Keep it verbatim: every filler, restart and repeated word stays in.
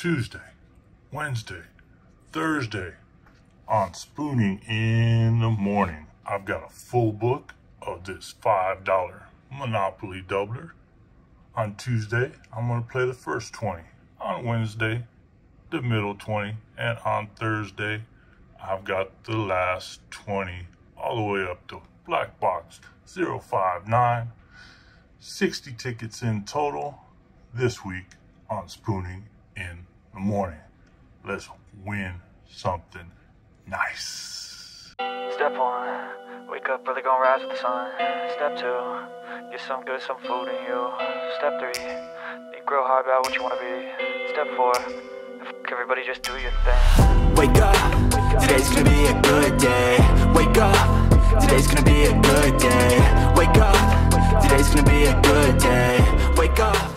Tuesday, Wednesday, Thursday on Spooning in the Morning. I've got a full book of this five dollar Monopoly doubler. On Tuesday, I'm going to play the first twenty. On Wednesday, the middle twenty. And on Thursday, I've got the last twenty all the way up to Black Box zero five nine. sixty tickets in total this week on Spooning in the Morning. Let's win something nice. Step one, wake up early, gonna rise with the sun. Step two, get some good, some food in you. Step three, think real hard about what you wanna be. Step four, f everybody, just do your thing. Wake up, today's gonna be a good day. Wake up, today's gonna be a good day. Wake up, today's gonna be a good day. Wake up.